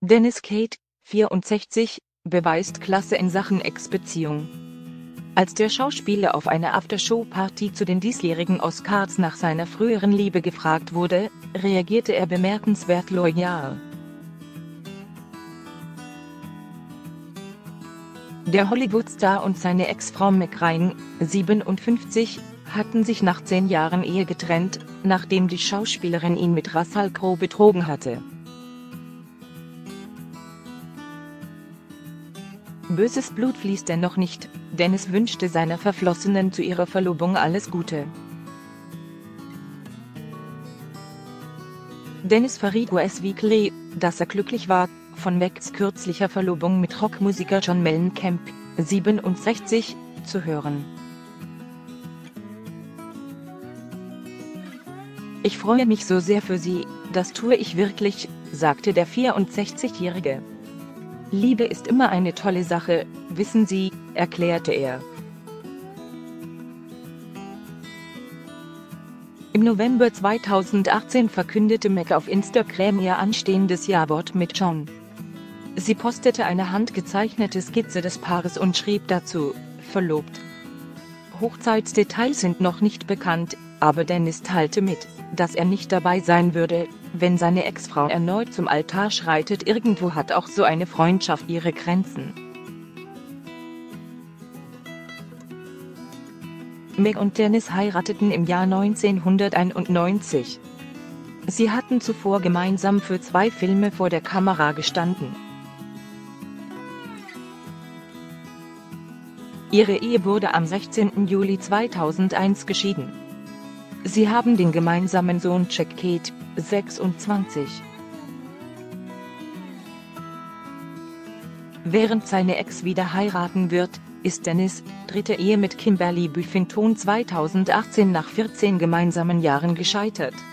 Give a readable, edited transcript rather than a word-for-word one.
Dennis Quaid, 64, beweist Klasse in Sachen Ex-Beziehung. Als der Schauspieler auf einer Aftershow-Party zu den diesjährigen Oscars nach seiner früheren Liebe gefragt wurde, reagierte er bemerkenswert loyal. Der Hollywood-Star und seine Ex-Frau Meg Ryan, 57, hatten sich nach 10 Jahren Ehe getrennt, nachdem die Schauspielerin ihn mit Russell Crowe betrogen hatte. Böses Blut fließt dennoch nicht, Dennis wünschte seiner Verflossenen zu ihrer Verlobung alles Gute. Dennis verriet US Weekly, dass er glücklich war, von Megs kürzlicher Verlobung mit Rockmusiker John Mellencamp, 67, zu hören. „Ich freue mich so sehr für sie, das tue ich wirklich“, sagte der 64-Jährige. „Liebe ist immer eine tolle Sache, wissen Sie“, erklärte er. Im November 2018 verkündete Meg auf Instagram ihr anstehendes Jawort mit John. Sie postete eine handgezeichnete Skizze des Paares und schrieb dazu: „Verlobt“. Hochzeitsdetails sind noch nicht bekannt, aber Dennis teilte mit, dass er nicht dabei sein würde, wenn seine Ex-Frau erneut zum Altar schreitet. Irgendwo hat auch so eine Freundschaft ihre Grenzen. Meg und Dennis heirateten im Jahr 1991. Sie hatten zuvor gemeinsam für 2 Filme vor der Kamera gestanden. Ihre Ehe wurde am 16. Juli 2001 geschieden. Sie haben den gemeinsamen Sohn Jack Quaid, 26. Während seine Ex wieder heiraten wird, ist Dennis' dritte Ehe mit Kimberly Buffington 2018 nach 14 gemeinsamen Jahren gescheitert.